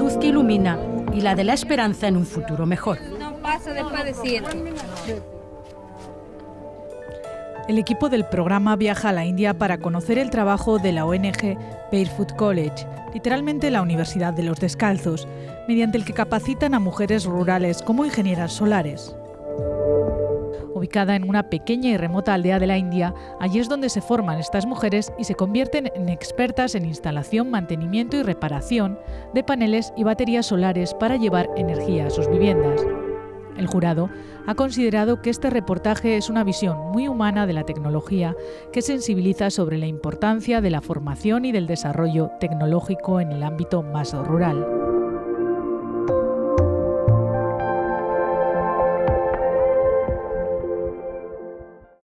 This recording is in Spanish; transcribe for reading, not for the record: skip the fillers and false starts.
luz que ilumina y la de la esperanza en un futuro mejor. No pasa después de 7. El equipo del programa viaja a la India para conocer el trabajo de la ONG Barefoot College, literalmente la Universidad de los Descalzos, mediante el que capacitan a mujeres rurales como ingenieras solares. Ubicada en una pequeña y remota aldea de la India, allí es donde se forman estas mujeres y se convierten en expertas en instalación, mantenimiento y reparación de paneles y baterías solares para llevar energía a sus viviendas. El jurado ha considerado que este reportaje es una visión muy humana de la tecnología que sensibiliza sobre la importancia de la formación y del desarrollo tecnológico en el ámbito más rural.